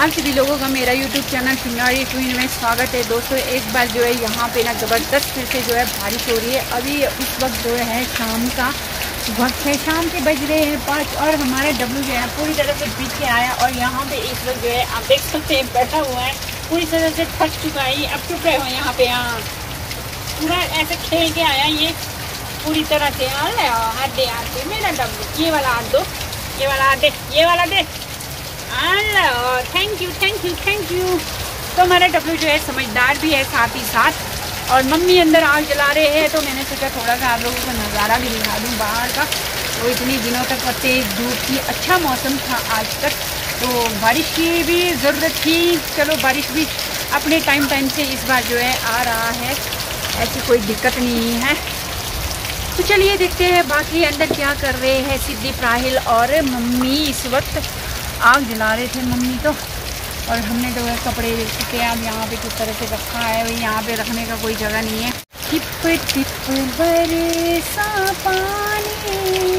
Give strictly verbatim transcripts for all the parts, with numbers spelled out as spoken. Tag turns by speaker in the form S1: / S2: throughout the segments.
S1: आप सभी लोगों का मेरा यूट्यूब चैनल चिंगारी क्वीन में स्वागत है। दोस्तों एक बार जो है यहाँ पे ना ज़बरदस्त फिर से जो है बारिश हो रही है। अभी इस वक्त जो है शाम का वक्त है, शाम के बज रहे हैं पाँच और हमारा डब्लू जो है पूरी तरह से भीग के आया और यहाँ पे इस वक्त जो है आप देख सकते हैं बैठा हुआ है, पूरी तरह से फट चुका है। अब चुप रहे हो यहाँ पे, यहाँ पूरा ऐसे खेल के आया ये पूरी तरह से। हाथ दे हाथ दे मेरा डब्लू, ये वाला हाथ दो, ये वाला हाथ दे, ये वाला दे। Hello, thank you thank you thank you. तो हमारा डब्लू जो है समझदार भी है साथ ही साथ। और मम्मी अंदर आग जला रहे हैं तो मैंने सोचा थोड़ा सा आप लोगों का नज़ारा भी दिखा दूँ बाहर का। तो इतनी दिनों तक तेज धूप की, अच्छा मौसम था आज तक, तो बारिश की भी ज़रूरत थी। चलो बारिश भी अपने टाइम टाइम से इस बार जो है आ रहा है, ऐसी कोई दिक्कत नहीं है। तो चलिए देखते हैं बाकी अंदर क्या कर रहे हैं सिद्धि, प्राहिल और मम्मी। इस वक्त आग जला रहे थे मम्मी तो, और हमने तो वह कपड़े देख चुके हैं। अब यहाँ पे किस तरह से रखा है, वही यहाँ पे रखने का कोई जगह नहीं है। टिप टिप बरसा पानी,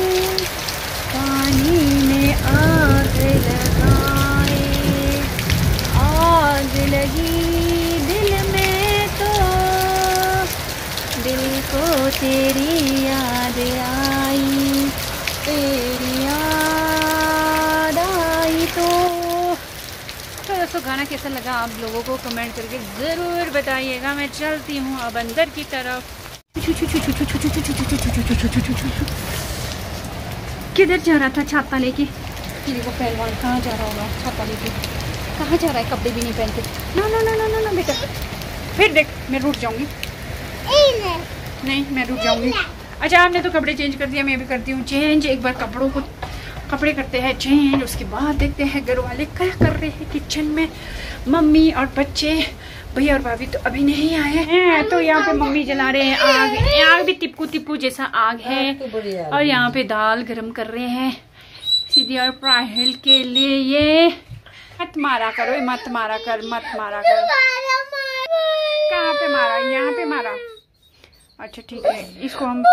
S1: पानी में आग लगाए, आग लगी दिल में तो दिल को तेरी याद आई, तेरी याद आई। तो तो दोस्तों गाना कैसा लगा आप लोगों को कमेंट करके ज़रूर बताइएगा। मैं चलती हूँ अब अंदर की तरफ। किधर जा रहा था छाता लेके? किसी को पहलवान कहाँ जा रहा होगा छाता लेके? कहाँ जा रहा है? कपड़े भी नहीं पहनते। ना ना ना ना ना ना बेटा, फिर देख मैं रुक जाऊँगी। नहीं मैं रुक जाऊँगी। अच्छा आपने तो कपड़े चेंज कर दिया, मैं भी करती हूँ चेंज। एक बार कपड़ों को कपड़े करते हैं चेंज, उसके बाद देखते हैं घर वाले क्या कर रहे हैं किचन में। मम्मी और बच्चे, भैया और भाभी तो अभी नहीं आए हैं। तो यहाँ पे मम्मी जला रहे हैं आग, आग भी तिप्पू तिप्पू जैसा आग है। और यहाँ पे दाल गरम कर रहे हैं सिद्धि और प्राहिल के लिए। ये मत मारा करो, मत मारा कर, मत मारा कर। कहाँ पे मारा? यहाँ पे मारा। अच्छा ठीक है, इसको हम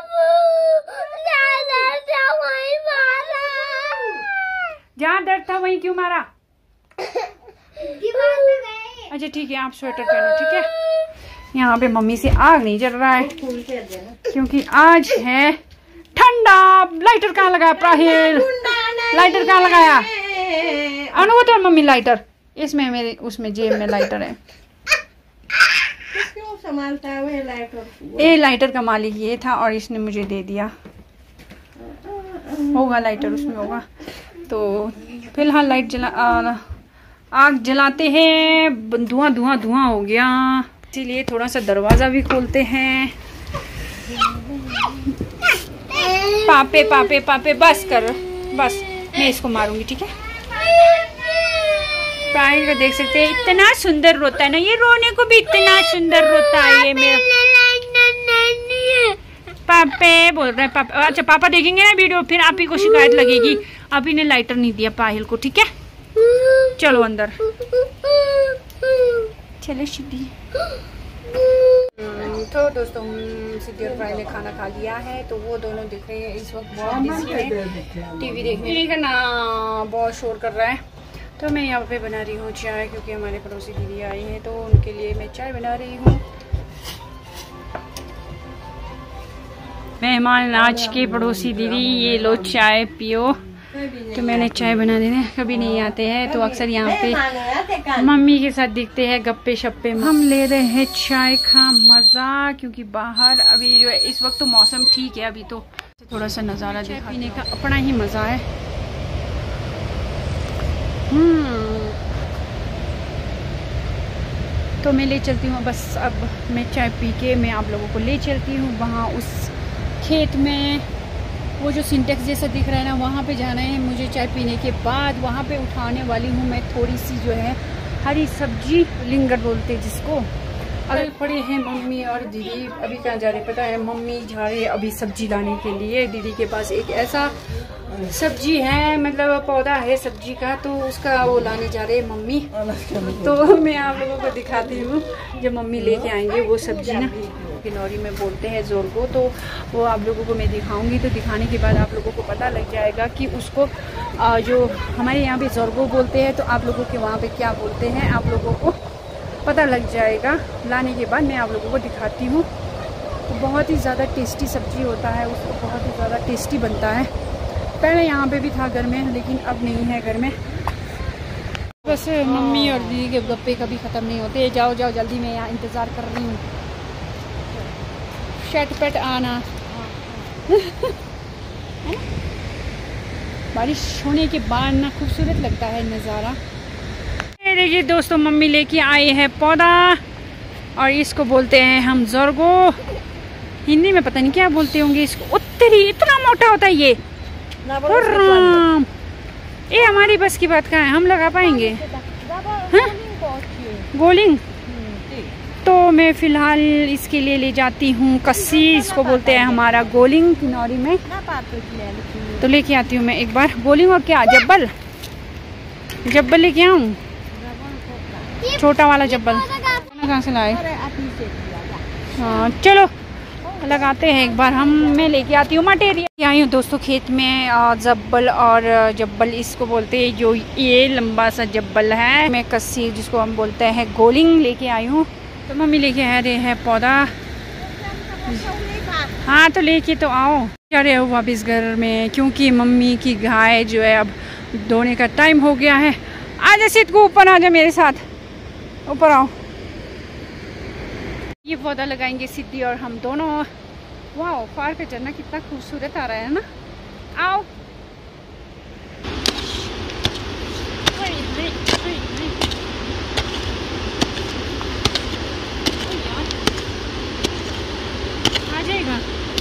S1: जहाँ दर्द था वहीं क्यों मारा? अच्छा ठीक है, आप स्वेटर पहनो ठीक है। यहाँ पे मम्मी से आग नहीं जल रहा है क्योंकि आज है ठंडा। लाइटर कहाँ लगाया प्राहिल? लाइटर कहाँ लगाया? अनु वो तो मम्मी लाइटर इसमें, मेरे उसमें जेब में लाइटर है। ये लाइटर का मालिक ये था और इसने मुझे दे दिया। होगा लाइटर उसमें होगा। तो फिलहाल लाइट जला आ, आग जलाते हैं। धुआं धुआं धुआं हो गया, इसीलिए थोड़ा सा दरवाजा भी खोलते हैं। पापे पापे पापे बस कर, बस मैं इसको मारूंगी ठीक है। प्राइल को देख सकते हैं, इतना सुंदर रोता है ना ये, रोने को भी इतना सुंदर रोता है ये मेरा। पापे बोल रहे हैं पापा। अच्छा पापा देखेंगे ना वीडियो फिर आप ही को शिकायत लगेगी, आप ही ने लाइटर नहीं दिया पाहिल को ठीक है। चलो अंदर चलो सिद्धि। तो दोस्तों सिद्धि और प्राहिल ने खाना खा लिया है, तो वो दोनों दिख रहे हैं इस वक्त बहुत बिजी है टीवी देखने का ना, बहुत शोर कर रहा है। तो मैं यहाँ पे बना रही हूँ चाय क्योंकि हमारे पड़ोसी दीदी आई हैं, तो उनके लिए मैं चाय बना रही हूँ। मेहमान आज के पड़ोसी दीदी, ये लो चाय पियो। तो मैंने चाय बना देने, कभी नहीं आते हैं तो अक्सर यहाँ पे मम्मी के साथ दिखते हैं गप्पे शप्पे। हम ले रहे हैं चाय का मज़ा क्योंकि बाहर अभी जो है इस वक्त तो मौसम ठीक है, अभी तो थोड़ा सा नज़ारा चाय पीने का अपना ही मज़ा है। हम्म तो मैं ले चलती हूँ बस। अब मैं चाय पी के मैं आप लोगों को ले चलती हूँ वहाँ उस खेत में, वो जो सिंटेक्स जैसा दिख रहा है ना, वहाँ पे जाना है मुझे चाय पीने के बाद। वहाँ पे उठाने वाली हूँ मैं थोड़ी सी जो है हरी सब्जी, लिंगर बोलते जिसको। अगर पड़े हैं मम्मी और दीदी, अभी कहाँ जा रहे पता है? मम्मी जा रहे अभी सब्जी लाने के लिए। दीदी के पास एक ऐसा सब्जी है, मतलब पौधा है सब्जी का, तो उसका वो लाने जा रहे हैं मम्मी। तो मैं आप लोगों को दिखाती हूँ जब मम्मी लेके आएंगे वो सब्जी ना। किन्नौरी में बोलते हैं ज़ोरगो। तो वो आप लोगों को मैं दिखाऊंगी, तो दिखाने के बाद आप लोगों को पता लग जाएगा कि उसको जो हमारे यहाँ पे ज़ोरगो बोलते हैं तो आप लोगों के वहाँ पे क्या बोलते हैं, आप लोगों को पता लग जाएगा। लाने के बाद मैं आप लोगों को दिखाती हूँ। तो बहुत ही ज़्यादा टेस्टी सब्ज़ी होता है, उसको बहुत ही ज़्यादा टेस्टी बनता है। पहले यहाँ पे भी था घर में, लेकिन अब नहीं है घर में। बस मम्मी और दीदी के गप्पे कभी ख़त्म नहीं होते। जाओ जाओ जल्दी, मैं यहाँ इंतज़ार कर रही हूँ। शटपट आना बारिश होने के बाद ना खूबसूरत लगता है नज़ारा। ये देखिए दोस्तों, मम्मी लेके आए हैं पौधा और इसको बोलते हैं हम ज़ोरगो। हिंदी में पता नहीं क्या बोलते होंगे इसको। उत्तरी इतना मोटा होता है ये। राम, ये हमारी बस की बात कहाँ है, हम लगा पाएंगे? हाँ? गोलिंग। तो मैं फ़िलहाल इसके लिए ले जाती हूँ कस्सी, इसको बोलते हैं हमारा गोलिंग किन्नौरी में। तो लेके आती हूँ मैं एक बार गोलिंग। और क्या जब्बल, जब्बल लेके आऊँ, छोटा वाला जब्बल कहाँ से लाए? हाँ चलो लगाते हैं एक बार हम। मैं लेके आती हूँ मटेरियल। आई हूँ दोस्तों खेत में। जब्बल और जब्बल इसको बोलते हैं, जो ये लंबा सा जब्बल है। मैं कस्सी जिसको हम बोलते हैं गोलिंग लेके आई हूँ। तो मम्मी लेके आ रहे हैं पौधा। हाँ तो लेके तो आओ। जा रहे हो वापस घर में, क्योंकि मम्मी की गाय जो है अब धोने का टाइम हो गया है। आजा सिद्ध को ऊपर आ जा मेरे साथ, ऊपर आओ। ये पौधा लगाएंगे सिद्धि और हम दोनों। वाह, पार का झरना कितना खूबसूरत आ रहा है ना। आओ। आ जाएगा।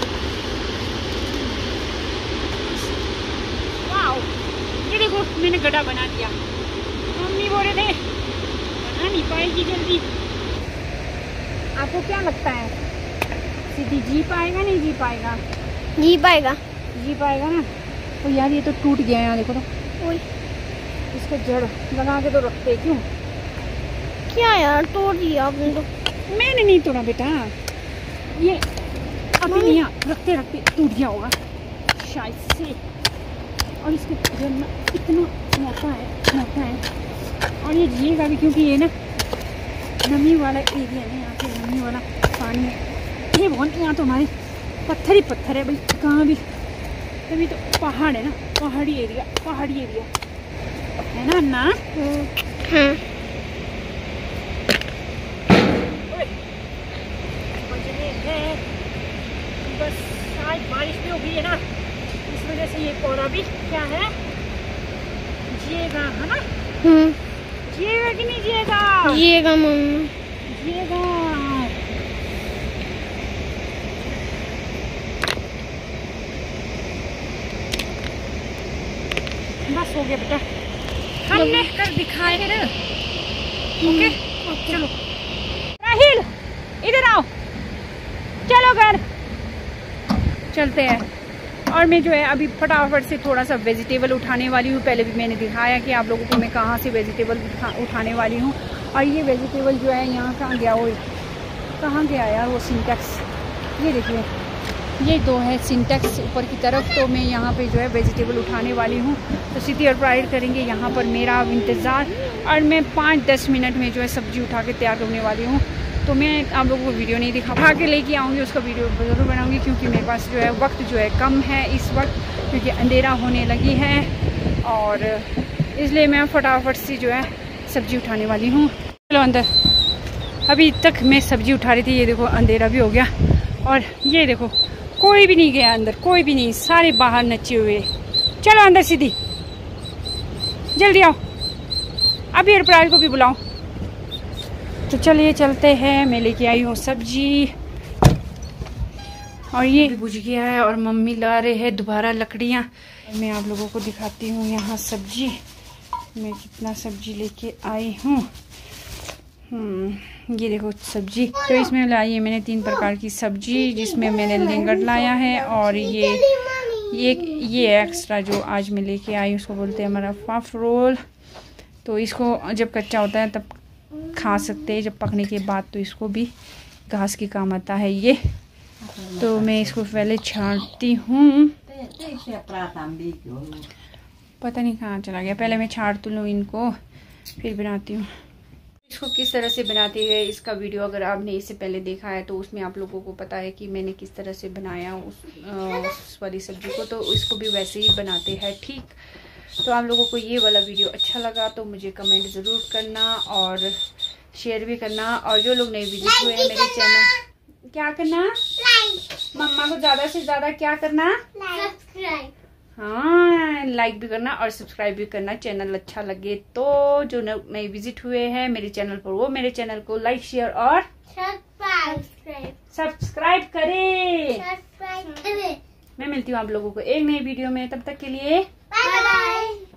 S1: वाह, ये देखो मैंने गड्ढा बना दिया। मम्मी बोल रहे थे बना नहीं पाएगी जल्दी। आपको क्या लगता है सिद्धि जी पाएगा नहीं जी पाएगा?
S2: जी पाएगा,
S1: जी पाएगा ना। तो यार ये तो टूट गया है, यहाँ देखो तो। इसका जड़ लगा के तो रखते क्यों?
S2: क्या यार तोड़ दिया आपने तो।
S1: मैंने नहीं तोड़ा बेटा, ये अभी नहीं रखते रखते टूट गया होगा शायद से। और इसका जड़ ना इतना मोटा है, मोटा है। और ये जिएगा भी, क्योंकि ये ना नमी वाला एरिया है, यहाँ पे नमी वाला पानी है। ये बहुत, यहाँ तो हमारे पत्थर ही पत्थर है भाई, कहाँ भी। तभी तो पहाड़ है ना, पहाड़ी एरिया, पहाड़ी एरिया है ना ना।
S2: हाँ।
S1: बस आज बारिश भी हो गई है ना, इस वजह से ये पौधा भी क्या है, जिएगा है ना। जिएगा कि नहीं जिएगा?
S2: जिएगा मम्मी,
S1: जिएगा। बस हो गया बेटा, हमने कर दिखाए है ना। ओके चलो राहिल इधर आओ, चलो घर चलते हैं। और मैं जो है अभी फटाफट से थोड़ा सा वेजिटेबल उठाने वाली हूँ। पहले भी मैंने दिखाया कि आप लोगों को मैं कहाँ से वेजिटेबल उठा, उठाने वाली हूँ। और ये वेजिटेबल जो है यहाँ कहाँ गया, वो कहाँ गया यार वो सिंटेक्स। ये देखिए ये दो है सिंटेक्स ऊपर की तरफ। तो मैं यहाँ पे जो है वेजिटेबल उठाने वाली हूँ। तो सिटी और प्राइड करेंगे यहाँ पर मेरा इंतज़ार। और मैं पाँच दस मिनट में जो है सब्ज़ी उठा के तैयार करने वाली हूँ। तो मैं आप लोगों को वीडियो नहीं दिखा उठा के लेके आऊँगी, उसका वीडियो ज़रूर बनाऊँगी, क्योंकि मेरे पास जो है वक्त जो है कम है इस वक्त, क्योंकि अंधेरा होने लगी है। और इसलिए मैं फटाफट से जो है सब्ज़ी उठाने वाली हूँ। चलो अंदर। अभी तक मैं सब्ज़ी उठा रही थी, ये देखो अंधेरा भी हो गया। और ये देखो कोई भी नहीं गया अंदर, कोई भी नहीं, सारे बाहर नचे हुए। चलो अंदर सीधी, जल्दी आओ। अभी एयरप्राइल को भी बुलाओ। तो चलिए चलते हैं। मैं लेके आई हूँ सब्जी और ये बुझ गया है। और मम्मी ला रहे हैं दोबारा लकड़ियाँ। मैं आप लोगों को दिखाती हूँ यहाँ सब्जी, मैं कितना सब्जी लेके आई हूँ। हम्म ये देखो सब्जी। तो इसमें लाई है मैंने तीन प्रकार की सब्जी, जिसमें मैंने लेंगड़ लाया है। और ये ये ये एक्स्ट्रा जो आज मैं लेके आई उसको बोलते हैं हमारा फाफ रोल। तो इसको जब कच्चा होता है तब खा सकते हैं, जब पकने के बाद तो इसको भी घास के काम आता है ये। तो मैं इसको पहले छांटती हूँ, पता नहीं कहाँ चला गया। पहले मैं छांट लूँ इनको, फिर बनाती हूँ। इसको किस तरह से बनाती है इसका वीडियो अगर आपने इससे पहले देखा है तो उसमें आप लोगों को पता है कि मैंने किस तरह से बनाया उस, उस वाली सब्जी को। तो इसको भी वैसे ही बनाते हैं, ठीक। तो आप लोगों को ये वाला वीडियो अच्छा लगा तो मुझे कमेंट ज़रूर करना और शेयर भी करना। और जो लोग नए विजिट हुए हैं मेरे चैनल, क्या करना मम्मा को ज़्यादा से ज़्यादा क्या करना, सब्सक्राइब। हाँ, लाइक भी करना और सब्सक्राइब भी करना चैनल अच्छा लगे तो। जो नए विजिट हुए हैं मेरे चैनल पर वो मेरे चैनल को लाइक शेयर और सब्सक्राइब सब्सक्राइब करें। मैं मिलती हूँ आप लोगों को एक नई वीडियो में, तब तक के लिए बाय बाय।